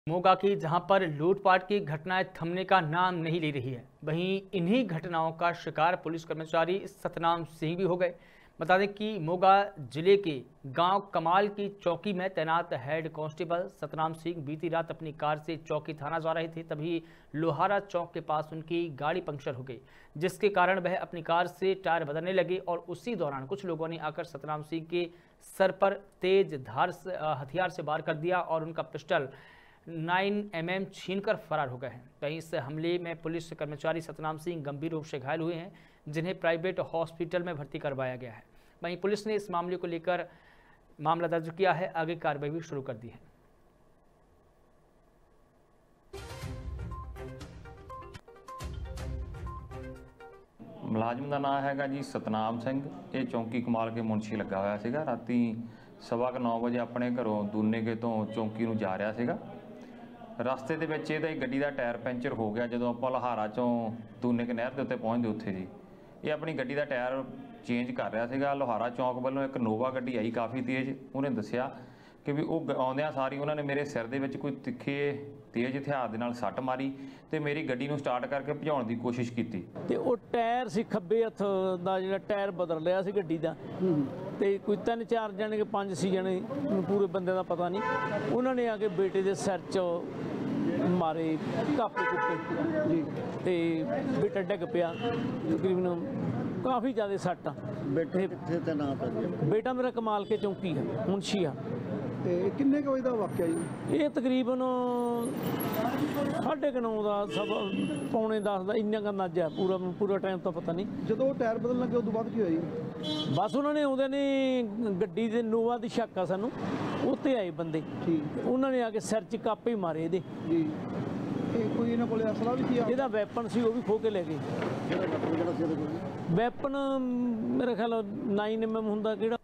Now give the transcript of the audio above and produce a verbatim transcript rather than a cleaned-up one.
मोगा की जहां पर लूटपाट की घटनाएं थमने का नाम नहीं ले रही है, वहीं इन्हीं घटनाओं का शिकार पुलिस कर्मचारी सतनाम सिंह भी हो गए। बता दें कि मोगा जिले के गांव कमाल की चौकी में तैनात हेड कांस्टेबल सतनाम सिंह बीती रात अपनी कार से चौकी थाना जा रहे थे, तभी लोहारा चौक के पास उनकी गाड़ी पंक्चर हो गई, जिसके कारण वह अपनी कार से टायर बदलने लगे और उसी दौरान कुछ लोगों ने आकर सतनाम सिंह के सर पर तेज धार से हथियार से वार कर दिया और उनका पिस्टल नाइन एम एम छीनकर फरार हो गए हैं। वहीं इस हमले में पुलिस कर्मचारी सतनाम सिंह गंभीर रूप से घायल हुए हैं, जिन्हें प्राइवेट हॉस्पिटल में भर्ती करवाया गया है। वहीं पुलिस ने इस मामले को लेकर मामला दर्ज किया है, आगे कार्रवाई भी शुरू कर दी है। मुलाजम का नाम हैगा जी सतनाम सिंह। ये चौंकी कमाल के मुंशी लगा हुआ सीगा। राती सवा नौ बजे अपने घरों दूनेके तो चौंकी नूं जा रहा सीगा। रस्ते दे विच इहदा गड्डी दा टायर पैंचर हो गया। जदों आपां लोहारा चों दूनेके नहर के उत्ते पहुंचदे उत्थे जी ये अपनी गड्डी दा टायर चेंज कर रहा सीगा। लोहारा चौंक वालों एक नोवा गड्डी आई काफ़ी तेज़। उन्हें दस्सिया कि भी वो आउंदियां सारी उन्होंने मेरे सिर दे विच कोई तिखे तेज़ हथियार दे नाल सੱਟ मारी ते मेरी गड्डी नूं स्टार्ट करके भजाउण दी कोशिश कीती ते वो टायर सी खब्बे हत्थ दा जिहड़ा टायर बदल रहा सी गड्डी दा ते कोई तीन चार जने के पांच छे जने पूरे बंदे दा पता नहीं। उन्होंने आके बेटे दे सिर च मारे कापे कुप्पे जी ते बेटा डिग पिया। तकरीबन काफ़ी ज़्यादा सੱਟ आ। बेटे कित्थे तैनात है? बेटा मेरा कमाल के चौंकी है मुंशी आ। ते किन्ने क वजे दा वाक़या जी? ये तकरीबन साढ़े नौ का सब पौने दस का इन्ना का अंदाजा है। पूरा पूरा टाइम तो पता नहीं। जो टायर बदलने लगे उस बाद की हुई? बस उन्होंने आउंदे ने गड्डी दे नोवा दी शक आ सानू उत्ते आए बंदे। ठीक। उन्होंने आके सिर च कापे मारे इहदे जी। कोई इन्हां कोले असला भी सी? इहदा वैपन सी वो भी खो के ले गए। वैपन मेरे ख्याल नाइन एम एम हुंदा किहड़ा